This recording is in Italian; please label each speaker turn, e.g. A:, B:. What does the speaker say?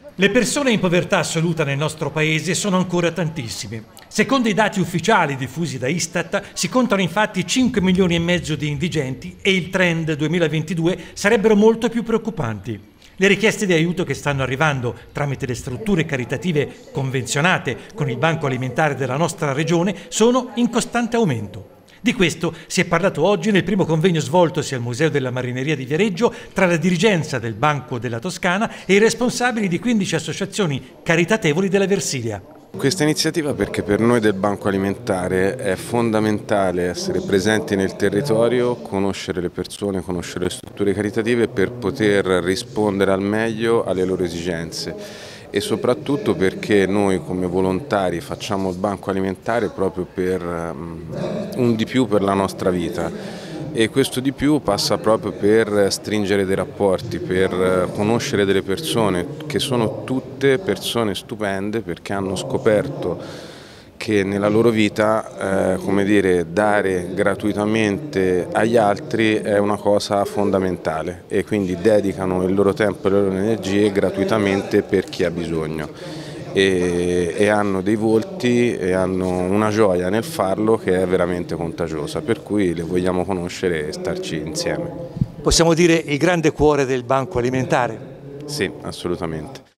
A: Le persone in povertà assoluta nel nostro paese sono ancora tantissime. Secondo i dati ufficiali diffusi da Istat, si contano infatti 5 milioni e mezzo di indigenti e il trend 2022 sarebbero molto più preoccupanti. Le richieste di aiuto che stanno arrivando tramite le strutture caritative convenzionate con il Banco Alimentare della nostra regione sono in costante aumento. Di questo si è parlato oggi nel primo convegno svoltosi al Museo della Marineria di Viareggio tra la dirigenza del Banco della Toscana e i responsabili di 15 associazioni caritatevoli della Versilia.
B: Questa iniziativa perché per noi del Banco Alimentare è fondamentale essere presenti nel territorio, conoscere le persone, conoscere le strutture caritative per poter rispondere al meglio alle loro esigenze. E soprattutto perché noi come volontari facciamo il Banco Alimentare proprio per un di più per la nostra vita e questo di più passa proprio per stringere dei rapporti, per conoscere delle persone che sono tutte persone stupende perché hanno scoperto che nella loro vita dare gratuitamente agli altri è una cosa fondamentale e quindi dedicano il loro tempo e le loro energie gratuitamente per chi ha bisogno e hanno dei volti e hanno una gioia nel farlo che è veramente contagiosa, per cui le vogliamo conoscere e starci insieme.
A: Possiamo dire il grande cuore del Banco Alimentare?
B: Sì, assolutamente.